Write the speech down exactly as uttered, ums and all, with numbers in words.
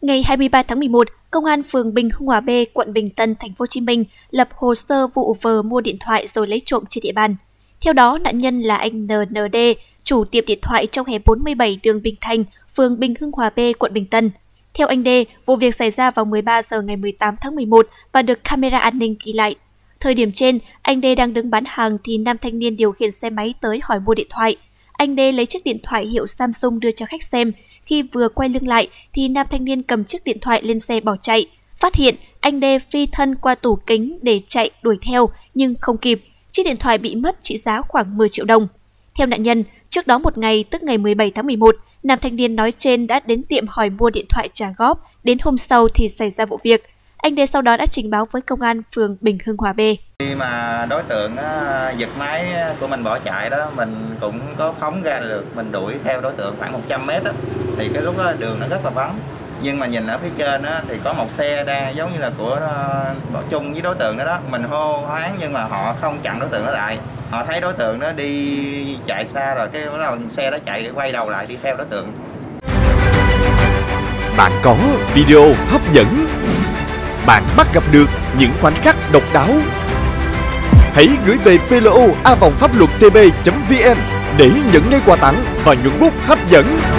Ngày hai mươi ba tháng mười một, Công an phường Bình Hưng Hòa B, quận Bình Tân, thành phố Hồ Chí Minh lập hồ sơ vụ vờ mua điện thoại rồi lấy trộm trên địa bàn. Theo đó, nạn nhân là anh en en đê, chủ tiệm điện thoại trong hẻm bốn mươi bảy đường Bình Thành, phường Bình Hưng Hòa B, quận Bình Tân. Theo anh D, vụ việc xảy ra vào mười ba giờ ngày mười tám tháng mười một và được camera an ninh ghi lại. Thời điểm trên, anh D đang đứng bán hàng thì nam thanh niên điều khiển xe máy tới hỏi mua điện thoại. Anh D lấy chiếc điện thoại hiệu Samsung đưa cho khách xem. Khi vừa quay lưng lại thì nam thanh niên cầm chiếc điện thoại lên xe bỏ chạy. Phát hiện, anh D phi thân qua tủ kính để chạy đuổi theo nhưng không kịp. Chiếc điện thoại bị mất trị giá khoảng mười triệu đồng. Theo nạn nhân, trước đó một ngày tức ngày mười bảy tháng mười một, nam thanh niên nói trên đã đến tiệm hỏi mua điện thoại trả góp. Đến hôm sau thì xảy ra vụ việc. Anh D sau đó đã trình báo với công an phường Bình Hưng Hòa B. Khi mà đối tượng giật máy của mình bỏ chạy đó, mình cũng có phóng ra được, mình đuổi theo đối tượng khoảng một trăm mét đó, thì cái lúc đó đường nó rất là vắng. Nhưng mà nhìn ở phía trên đó, thì có một xe đang giống như là của bỏ chung với đối tượng đó đó. Mình hô hoáng nhưng mà họ không chặn đối tượng đó lại. Họ thấy đối tượng đó đi chạy xa rồi, cái đầu xe đó chạy quay đầu lại đi theo đối tượng. Bạn có video hấp dẫn, bạn bắt gặp được những khoảnh khắc độc đáo. Hãy gửi về pê lô a vòng pháp luật t b chấm v n để nhận ngay quà tặng và nhuận bút hấp dẫn.